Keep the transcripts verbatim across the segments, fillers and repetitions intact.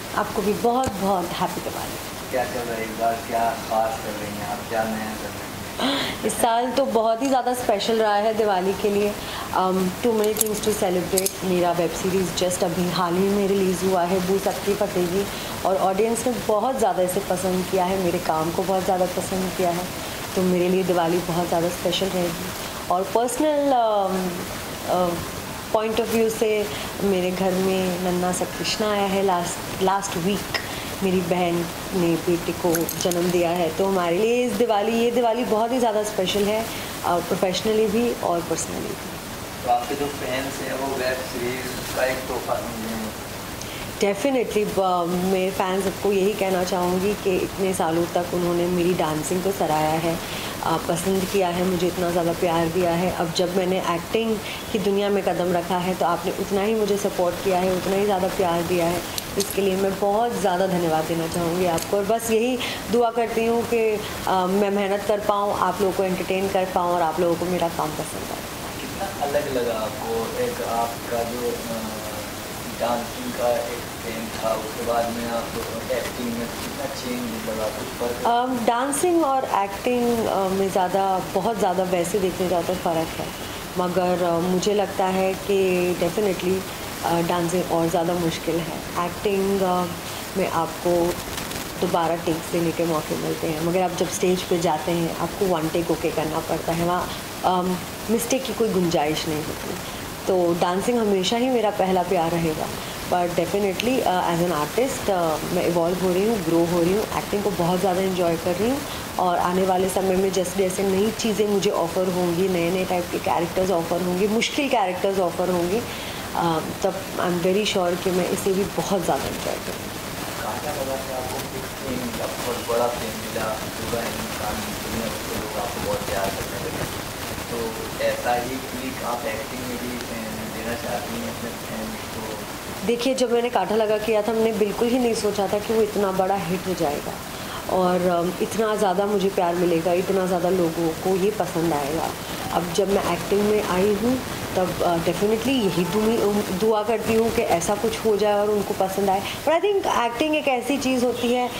आपको भी बहुत बहुत हैप्पी दिवाली। क्या चल रहा है इस बार, क्या खास कर रही हैं आप, क्या नया कर रही हैं? इस साल तो बहुत ही ज़्यादा स्पेशल रहा है दिवाली के लिए। Too many things to celebrate. मेरा वेब सीरीज़ जस्ट अभी हाल ही में रिलीज़ हुआ है, बू सबकी फतेगी, और ऑडियंस ने बहुत ज़्यादा इसे पसंद किया है, मेरे काम को बहुत ज़्यादा पसंद किया है, तो मेरे लिए दिवाली बहुत ज़्यादा स्पेशल रहेगी। और पर्सनल पॉइंट ऑफ व्यू से मेरे घर में नन्हा सा कृष्णा आया है लास्ट लास्ट वीक। मेरी बहन ने बेटे को जन्म दिया है, तो हमारे लिए इस दिवाली ये दिवाली बहुत ही ज़्यादा स्पेशल है, प्रोफेशनली भी और पर्सनली भी। तो आपके जो फैंस हैं वो वेब सीरीज का एक तोहफा समझें? डेफिनेटली मेरे फैंस सबको यही कहना चाहूँगी कि इतने सालों तक उन्होंने मेरी डांसिंग को सराहा है, पसंद किया है, मुझे इतना ज़्यादा प्यार दिया है। अब जब मैंने एक्टिंग की दुनिया में कदम रखा है तो आपने उतना ही मुझे सपोर्ट किया है, उतना ही ज़्यादा प्यार दिया है। इसके लिए मैं बहुत ज़्यादा धन्यवाद देना चाहूँगी आपको, और बस यही दुआ करती हूँ कि मैं मेहनत कर पाऊँ, आप लोगों को एंटरटेन कर पाऊँ और आप लोगों को मेरा काम पसंद आए। कितना अलग लगा आपको एक आपका जो डांसिंग का एक ट्रेंड था, उसके बाद में आप एक्टिंग में कितना चेंज लगा, कुछ फर्क? डांसिंग और एक्टिंग में ज़्यादा बहुत ज़्यादा वैसे देखने जाओ तो फ़र्क है, मगर uh, मुझे लगता है कि डेफिनेटली डांसिंग और ज़्यादा मुश्किल है। एक्टिंग uh, में आपको दोबारा टेक्स देने के मौके मिलते हैं, मगर आप जब स्टेज पे जाते हैं आपको वन टेक ओके करना पड़ता है, वहाँ मिस्टेक की कोई गुंजाइश नहीं होती। तो डांसिंग हमेशा ही मेरा पहला प्यार रहेगा, but definitely as an artist मैं इवॉल्व हो रही हूँ, ग्रो हो रही हूँ, एक्टिंग को बहुत ज़्यादा एंजॉय कर रही हूँ, और आने वाले समय में जैसे जैसे नई चीज़ें मुझे ऑफ़र होंगी, नए नए टाइप के कैरेक्टर्स ऑफ़र होंगे, मुश्किल कैरेक्टर्स ऑफ़र होंगे, uh, तब आई एम वेरी श्योर कि मैं इसे भी बहुत ज़्यादा एंजॉय करूँगी। कहा लगा कि आपको एक फेम मिला, बहुत बड़ा फेम मिला, पूरा हिंदुस्तान दुनिया के लोग आपको बहुत प्यार करने लगे, तो ऐसा ही क्लिक आप एक्टिंग में भी देना चाहती हैं अपने फैंस को? देखिए, जब मैंने कांटा लगा किया था, मैंने बिल्कुल ही नहीं सोचा था कि वो इतना बड़ा हिट हो जाएगा और इतना ज़्यादा मुझे प्यार मिलेगा, इतना ज़्यादा लोगों को ये पसंद आएगा। अब जब मैं एक्टिंग में आई हूँ तब डेफिनेटली यही दुआ करती हूँ कि ऐसा कुछ हो जाए और उनको पसंद आए। बट आई थिंक एक्टिंग एक ऐसी चीज़ होती है,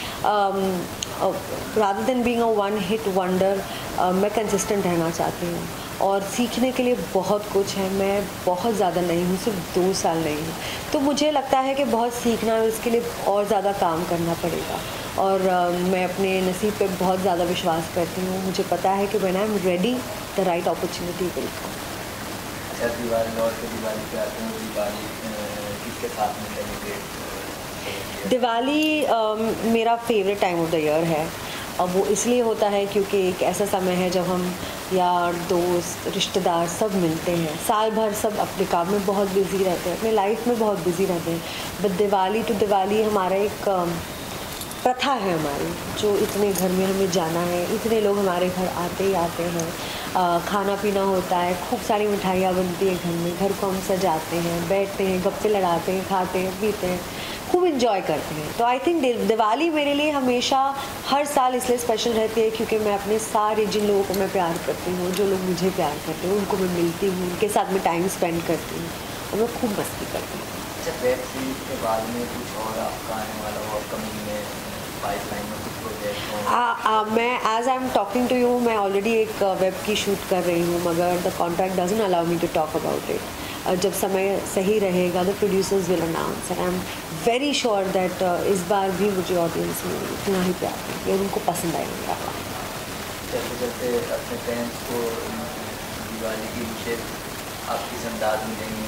rather than being a one hit wonder, मैं कंसिस्टेंट रहना चाहती हूँ और सीखने के लिए बहुत कुछ है। मैं बहुत ज़्यादा नहीं हूँ, सिर्फ दो साल नहीं हूँ, तो मुझे लगता है कि बहुत सीखना है, उसके लिए और ज़्यादा काम करना पड़ेगा। और uh, मैं अपने नसीब पे बहुत ज़्यादा विश्वास करती हूँ। मुझे पता है कि when I am ready the right opportunity will come. अच्छा, दिवाली और के दिवाली पे आते हैं, दिवाली किसके साथ में सेलिब्रेट? दिवाली uh, मेरा favourite time of the year है। अब वो इसलिए होता है क्योंकि एक ऐसा समय है जब हम यार दोस्त रिश्तेदार सब मिलते हैं। साल भर सब अपने काम में बहुत बिजी रहते हैं, अपने लाइफ में बहुत बिजी रहते हैं, बट दिवाली टू दिवाली हमारा एक प्रथा है हमारी, जो इतने घर में हमें जाना है, इतने लोग हमारे घर आते ही आते हैं, आ, खाना पीना होता है, खूब सारी मिठाइयाँ बनती है घर में, घर को हम सजाते हैं, बैठते हैं, गप्पे लड़ाते हैं, खाते हैं, पीते हैं, खूब इंजॉय करते हैं। तो आई थिंक दिवाली मेरे लिए हमेशा हर साल इसलिए स्पेशल रहती है क्योंकि मैं अपने सारे जिन लोगों को मैं प्यार करती हूँ, जो लोग मुझे प्यार करते हैं, उनको मैं मिलती हूँ, उनके साथ में टाइम स्पेंड करती हूँ और मैं खूब मस्ती करती हूँ। अच्छा, वेब सीरीज के बाद में कुछ और आपका आने वाला और कमिंग में पाइपलाइन में कुछ प्रोजेक्ट हो? मैं as I am talking to you, मैं ऑलरेडी एक वेब की शूट कर रही हूँ, मगर the contract doesn't allow me to talk about it. जब समय सही रहेगा the producers will announce, and I am very sure that इस बार भी मुझे ऑडियंस में इतना ही प्यार है, उनको पसंद आएगा। चलते चलते अपने फैंस को दिवाली की विशेष आपकी संदाज मिलेंगी?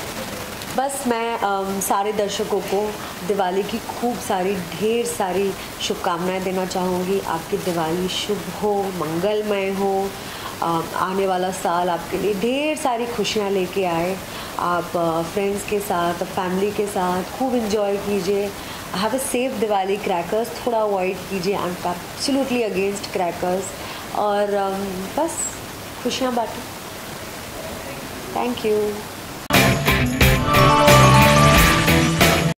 बस मैं um, सारे दर्शकों को दिवाली की खूब सारी ढेर सारी शुभकामनाएं देना चाहूँगी। आपकी दिवाली शुभ हो, मंगलमय हो, uh, आने वाला साल आपके लिए ढेर सारी खुशियाँ लेके आए। आप फ्रेंड्स uh, के साथ, फैमिली के साथ खूब इंजॉय कीजिए। Have a safe Diwali. Crackers थोड़ा अवॉइड कीजिए, I am absolutely against crackers. और um, बस खुशियाँ बांटें। Thank you.